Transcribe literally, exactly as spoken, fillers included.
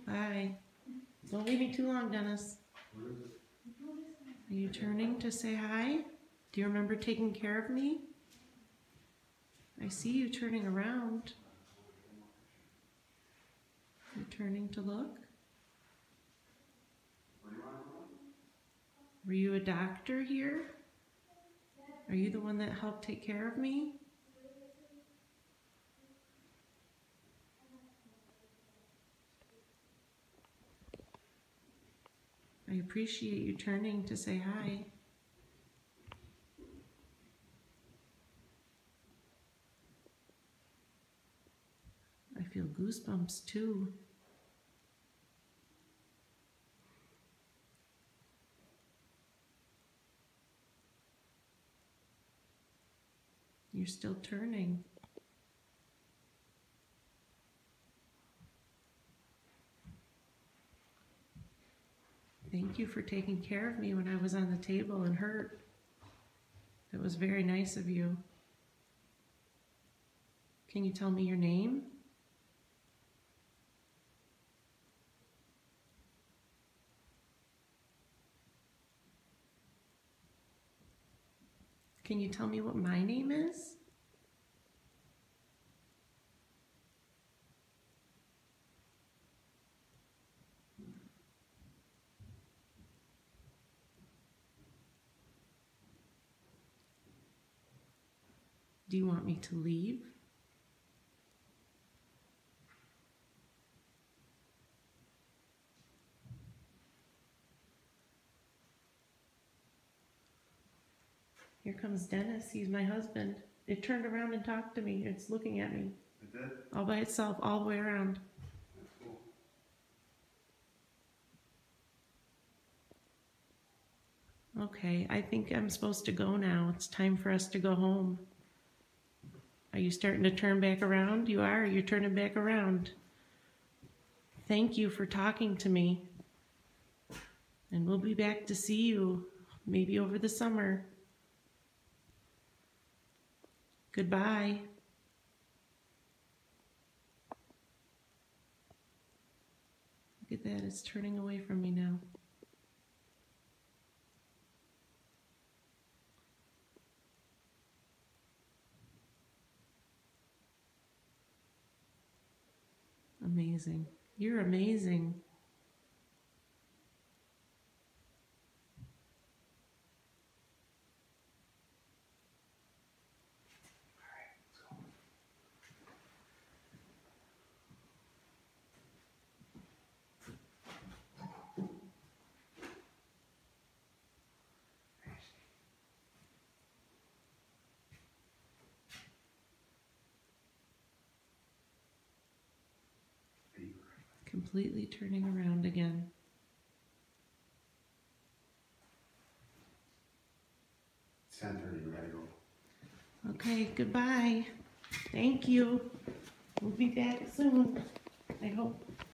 Bye. Don't leave me too long, Dennis. Are you turning to say hi? Do you remember taking care of me? I see you turning around. You're turning to look? Were you a doctor here? Are you the one that helped take care of me? I appreciate you turning to say hi. I feel goosebumps too. You're still turning. Thank you for taking care of me when I was on the table and hurt. That was very nice of you. Can you tell me your name? Can you tell me what my name is? Do you want me to leave? Here comes Dennis. He's my husband. It turned around and talked to me. It's looking at me. It did? All by itself, all the way around. That's cool. Okay, I think I'm supposed to go now. It's time for us to go home. Are you starting to turn back around? You are. You're turning back around. Thank you for talking to me. And we'll be back to see you maybe over the summer. Goodbye. Look at that. It's turning away from me now. Amazing. You're amazing. Completely turning around again. It's ten thirty, we gotta go. Okay, goodbye. Thank you. We'll be back soon, I hope.